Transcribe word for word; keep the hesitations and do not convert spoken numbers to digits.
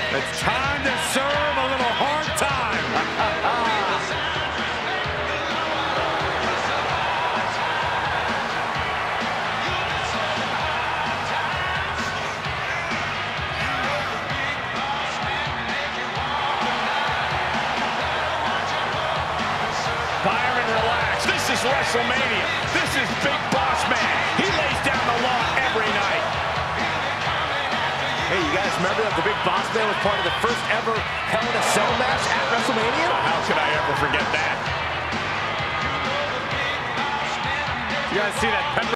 It's time to serve a little hard time. Byron, relax. This is WrestleMania. This is Big Boss Man. He lays down the law every night. Hey, you guys remember that the Big Boss Man was part of the first ever Hell in a Cell match at WrestleMania? Well, how could I ever forget that? You guys see that pepper?